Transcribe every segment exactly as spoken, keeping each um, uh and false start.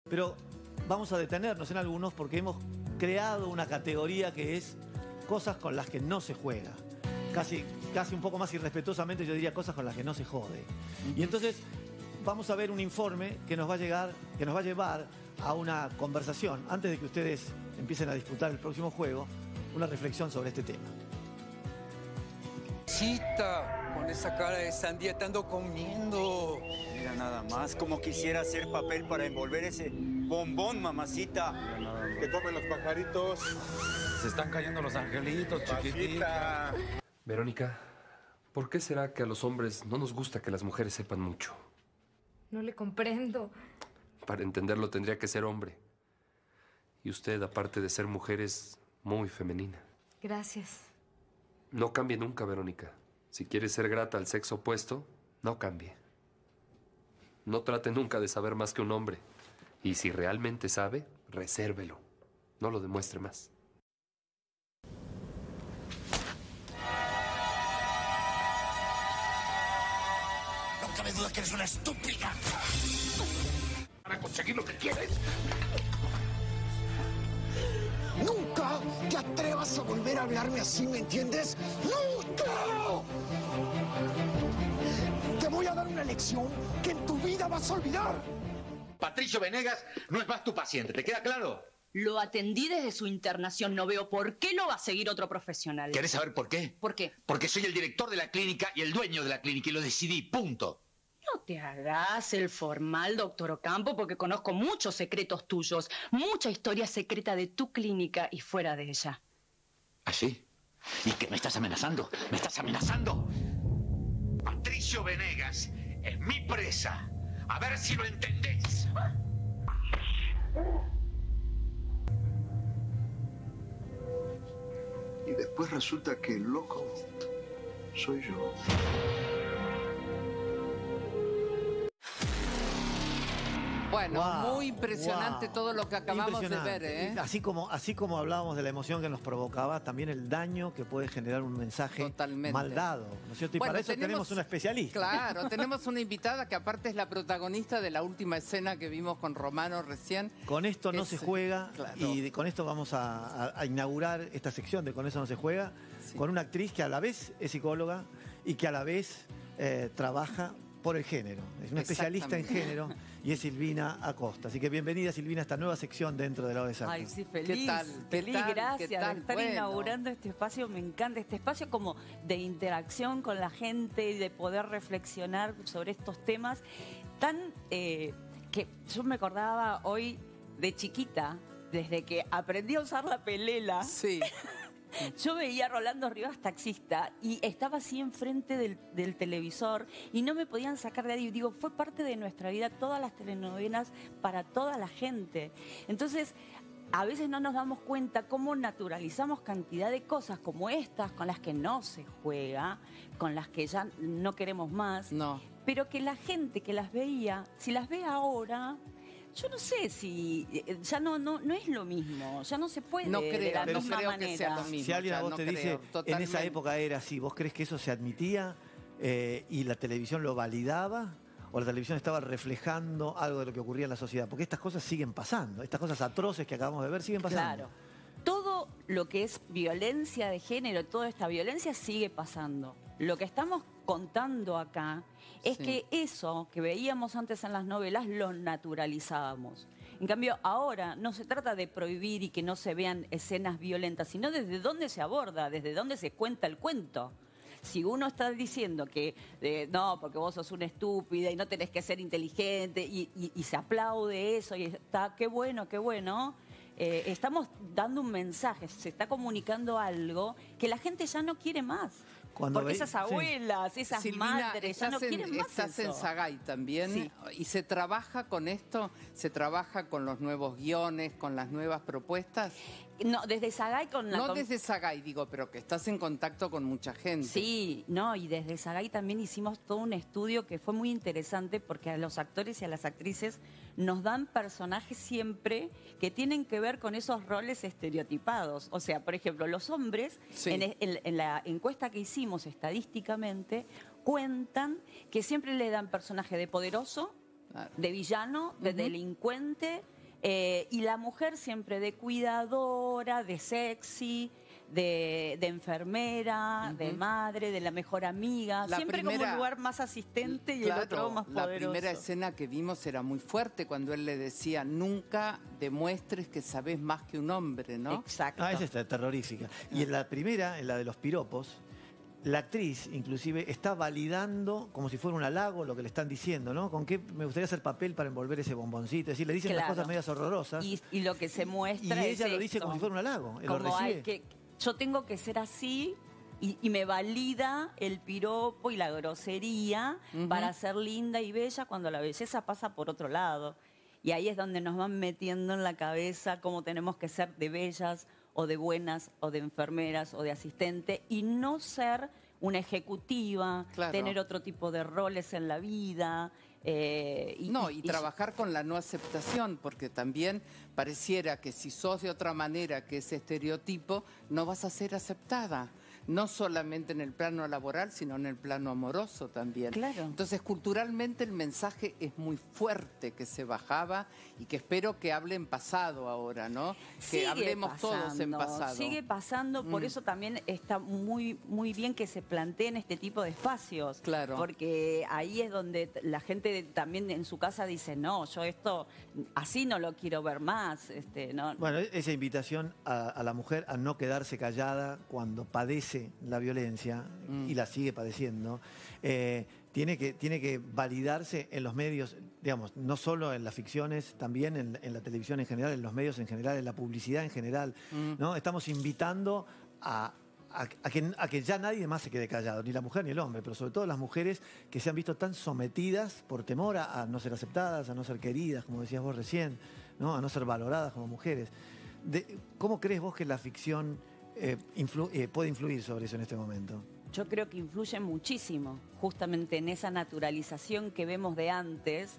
Pero vamos a detenernos en algunos porque hemos creado una categoría que es cosas con las que no se juega. Casi, casi un poco más irrespetuosamente yo diría cosas con las que no se jode. Y entonces vamos a ver un informe que nos va a llegar, que nos va a llevar a una conversación, antes de que ustedes empiecen a disputar el próximo juego, una reflexión sobre este tema. Cita, con esa cara de sandía te ando comiendo. Mira nada más, como quisiera hacer papel para envolver ese bombón, mamacita. Que comen los pajaritos. Se están cayendo los angelitos, chiquitita. Verónica, ¿por qué será que a los hombres no nos gusta que las mujeres sepan mucho? No le comprendo. Para entenderlo tendría que ser hombre. Y usted, aparte de ser mujer, es muy femenina. Gracias. No cambie nunca, Verónica. Si quiere ser grata al sexo opuesto, no cambie. No trate nunca de saber más que un hombre. Y si realmente sabe, resérvelo. No lo demuestre más. No cabe duda que eres una estúpida. Para conseguir lo que quieres. Nunca te atrevas a volver a hablarme así, ¿me entiendes? ¡Nunca! Te voy a dar una lección que en tu vida vas a olvidar. Patricio Venegas no es más tu paciente, ¿te queda claro? Lo atendí desde su internación, no veo por qué lo va a seguir otro profesional. ¿Querés saber por qué? ¿Por qué? Porque soy el director de la clínica y el dueño de la clínica y lo decidí, punto. No te hagas el formal, doctor Ocampo, porque conozco muchos secretos tuyos, mucha historia secreta de tu clínica y fuera de ella. ¿Ah, sí? ¿Y qué me estás amenazando? ¿Me estás amenazando? Patricio Venegas es mi presa. A ver si lo entendés. Y después resulta que el loco soy yo. Bueno, wow, muy impresionante wow. todo lo que acabamos de ver, ¿eh? Así como, así como hablábamos de la emoción que nos provocaba, también el daño que puede generar un mensaje Totalmente. mal dado, ¿no es cierto? Y bueno, para eso tenemos, tenemos una especialista. Claro, tenemos una invitada que aparte es la protagonista de la última escena que vimos con Romano recién. Con esto no es, se juega, claro. y de, con esto vamos a, a, a inaugurar esta sección de Con eso no se juega, sí. Con una actriz que a la vez es psicóloga y que a la vez eh, trabaja por el género. Es una especialista en género y es Silvina Acosta. Así que bienvenida, Silvina, a esta nueva sección dentro de la O D S. Ay, sí, feliz. ¿Qué tal? ¿Qué Feliz, tal? gracias ¿Qué tal? de estar Bueno. inaugurando este espacio. Me encanta este espacio como de interacción con la gente y de poder reflexionar sobre estos temas tan eh, que yo me acordaba hoy de chiquita, desde que aprendí a usar la pelela. Sí. Yo veía a Rolando Rivas taxista y estaba así enfrente del, del televisor y no me podían sacar de ahí. Y digo, fue parte de nuestra vida, todas las telenovelas para toda la gente. Entonces, a veces no nos damos cuenta cómo naturalizamos cantidad de cosas como estas, con las que no se juega, con las que ya no queremos más. No. Pero que la gente que las veía, si las ve ahora... Yo no sé si ya no, no, no es lo mismo, ya no se puede no de creo, la no misma creo manera. Que sea lo mismo, si alguien a vos no te creo, dice, totalmente. en esa época era así, ¿vos crees que eso se admitía eh, y la televisión lo validaba? ¿O la televisión estaba reflejando algo de lo que ocurría en la sociedad? Porque estas cosas siguen pasando, estas cosas atroces que acabamos de ver siguen pasando. Claro. Todo lo que es violencia de género, toda esta violencia sigue pasando. Lo que estamos contando acá es sí. que eso que veíamos antes en las novelas lo naturalizábamos. En cambio, ahora no se trata de prohibir y que no se vean escenas violentas, sino desde dónde se aborda, desde dónde se cuenta el cuento. Si uno está diciendo que eh, no, porque vos sos una estúpida y no tenés que ser inteligente y, y, y se aplaude eso y está, qué bueno, qué bueno, eh, estamos dando un mensaje, se está comunicando algo que la gente ya no quiere más. Cuando porque ve... esas abuelas, sí. esas Silvina, madres ya no en, quieren más estás eso. en Sagay también sí. y se trabaja con esto, se trabaja con los nuevos guiones, con las nuevas propuestas. No, desde Sagay con la... No con... desde Sagay, digo, pero que estás en contacto con mucha gente. Sí, no, y desde Sagay también hicimos todo un estudio que fue muy interesante porque a los actores y a las actrices nos dan personajes siempre que tienen que ver con esos roles estereotipados. O sea, por ejemplo, los hombres, sí. en, en, en la encuesta que hicimos estadísticamente, cuentan que siempre le dan personaje de poderoso, de villano, de uh-huh. delincuente... Eh, y la mujer siempre de cuidadora, de sexy, de, de enfermera, uh-huh. de madre, de la mejor amiga. La siempre primera, como un lugar más asistente y claro, el otro más poderoso. La primera escena que vimos era muy fuerte cuando él le decía, nunca demuestres que sabes más que un hombre, ¿no? Exacto. Ah, esa está terrorífica. Y en la primera, en la de los piropos, la actriz, inclusive, está validando como si fuera un halago lo que le están diciendo, ¿no? ¿Con qué me gustaría hacer papel para envolver ese bomboncito? Es decir, le dicen Claro. las cosas medias horrorosas. Y, y lo que se muestra Y es ella lo dice esto. como si fuera un halago. Él lo Como hay recibe. que, yo tengo que ser así y, y me valida el piropo y la grosería Uh-huh. para ser linda y bella cuando la belleza pasa por otro lado. Y ahí es donde nos van metiendo en la cabeza cómo tenemos que ser de bellas o de buenas o de enfermeras o de asistente y no ser una ejecutiva, Claro. tener otro tipo de roles en la vida. Eh, y, No, y, y trabajar con la no aceptación, porque también pareciera que si sos de otra manera que ese estereotipo, no vas a ser aceptada. No solamente en el plano laboral, sino en el plano amoroso también. Claro. Entonces, culturalmente el mensaje es muy fuerte que se bajaba y que espero que hable en pasado ahora, ¿no? Sigue que hablemos pasando, todos en pasado. Sigue pasando, por Mm. eso también está muy, muy bien que se planteen este tipo de espacios. Claro. Porque ahí es donde la gente también en su casa dice, no, yo esto así no lo quiero ver más. Este, no. Bueno, esa invitación a, a la mujer a no quedarse callada cuando padece la violencia mm. y la sigue padeciendo, eh, tiene, que, tiene que validarse en los medios, digamos, no solo en las ficciones, también en, en la televisión en general, en los medios en general, en la publicidad en general. Mm. ¿no? Estamos invitando a... A, a, que, a que ya nadie más se quede callado, ni la mujer ni el hombre, pero sobre todo las mujeres que se han visto tan sometidas por temor a, a no ser aceptadas, a no ser queridas, como decías vos recién, ¿no? A no ser valoradas como mujeres. De, ¿Cómo crees vos que la ficción eh, influ, eh, puede influir sobre eso en este momento? Yo creo que influye muchísimo, justamente en esa naturalización que vemos de antes.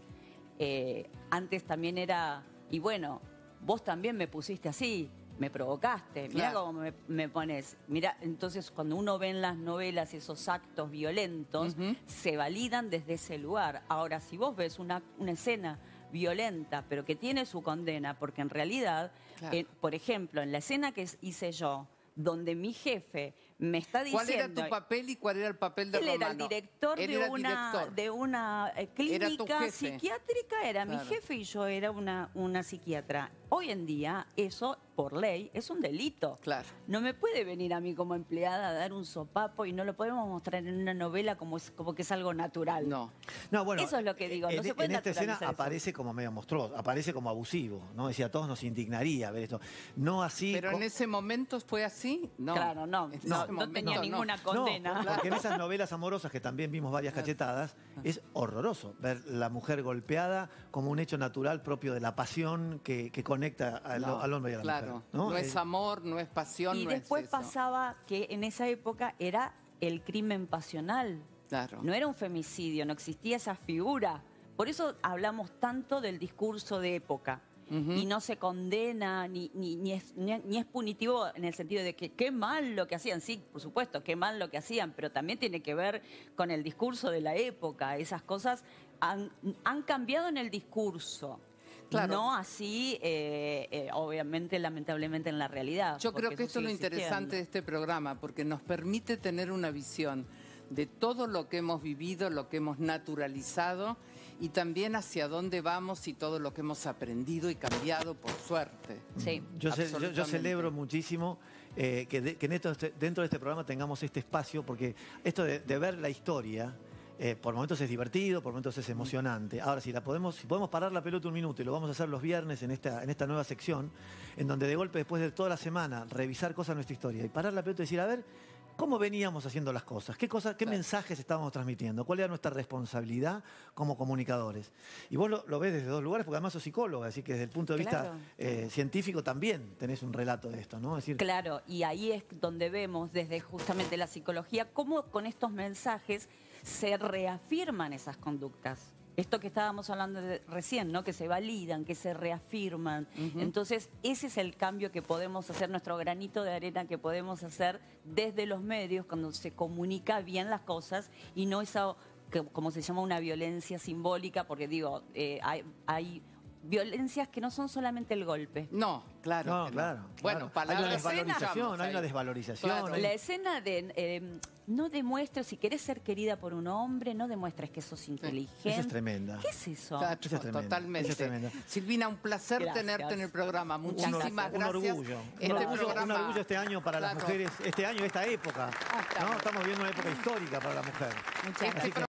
Eh, antes también era, y bueno, vos también me pusiste así, me provocaste, mira Claro. cómo me, me pones. Mira, entonces cuando uno ve en las novelas esos actos violentos, Uh-huh. se validan desde ese lugar. Ahora, si vos ves una, una escena violenta, pero que tiene su condena, porque en realidad, Claro. eh, por ejemplo, en la escena que hice yo, donde mi jefe me está diciendo... ¿Cuál era tu papel y cuál era el papel de Él Romano? era el director, Él de, era el una, director. de una eh, Era tu clínica jefe. psiquiátrica, era Claro. mi jefe y yo era una, una psiquiatra. Hoy en día, eso, por ley, es un delito. Claro. No me puede venir a mí como empleada a dar un sopapo y no lo podemos mostrar en una novela como, es, como que es algo natural. No. No, bueno, Eso es lo que digo, no en, se puede en esta escena naturalizar eso. aparece como medio monstruoso, aparece como abusivo, ¿no? Decía, a todos nos indignaría ver esto. No así... Pero co- en ese momento fue así, no. Claro, no, En no, ese no tenía momento, ninguna No, condena. porque en esas novelas amorosas, que también vimos varias cachetadas, es horroroso ver la mujer golpeada como un hecho natural propio de la pasión que, que conecta al, No, al hombre y a la claro. mujer. No, No es Eh, amor, no es pasión, Y no después es eso. pasaba que en esa época era el crimen pasional. Claro. No era un femicidio, no existía esa figura. Por eso hablamos tanto del discurso de época. Ujú. Y no se condena, ni, ni, ni, es, ni, ni es punitivo en el sentido de que qué mal lo que hacían. Sí, por supuesto, qué mal lo que hacían, pero también tiene que ver con el discurso de la época. Esas cosas han, han cambiado en el discurso. Claro. No así, eh, eh, obviamente, lamentablemente, en la realidad. Yo creo porque que eso esto es lo sigue interesante existiendo. de este programa, porque nos permite tener una visión de todo lo que hemos vivido, lo que hemos naturalizado y también hacia dónde vamos y todo lo que hemos aprendido y cambiado, por suerte. Sí. Yo, ce- yo- yo Absolutamente. celebro muchísimo eh, que, de- que en esto- este- dentro de este programa tengamos este espacio, porque esto de, de ver la historia, eh, por momentos es divertido, por momentos es emocionante. Ahora, si la podemos, si podemos parar la pelota un minuto, y lo vamos a hacer los viernes en esta, en esta nueva sección, en donde de golpe, después de toda la semana, revisar cosas de nuestra historia y parar la pelota y decir, a ver, ¿cómo veníamos haciendo las cosas? ¿Qué, cosas, qué Claro. mensajes estábamos transmitiendo? ¿Cuál era nuestra responsabilidad como comunicadores? Y vos lo, lo ves desde dos lugares, porque además sos psicóloga, así que desde el punto de Claro. vista eh, científico también tenés un relato de esto, ¿no? Es decir, Claro, y ahí es donde vemos desde justamente la psicología cómo con estos mensajes se reafirman esas conductas. Esto que estábamos hablando de recién, ¿no? Que se validan, que se reafirman. Ujú. Entonces, ese es el cambio que podemos hacer, nuestro granito de arena que podemos hacer desde los medios cuando se comunica bien las cosas y no esa, que, como se llama, una violencia simbólica, porque digo, eh, hay, hay violencias que no son solamente el golpe. No, claro. No, que claro. Bueno, claro. Hay una palabras desvalorización, hay una desvalorización. Claro. hay- La escena de eh, no demuestres, si querés ser querida por un hombre, no demuestres que sos inteligente. Esa es tremenda. ¿Qué es eso? Claro, Esa es tremenda, totalmente. esa es tremenda. Silvina, un placer Gracias. tenerte en el programa. Un, Muchísimas un gracias. orgullo. Este un, orgullo programa- un orgullo este año para las Claro. mujeres, este año, esta época. Ah, está ¿no? bien. Estamos viendo una época histórica para la mujer. Muchas Este gracias.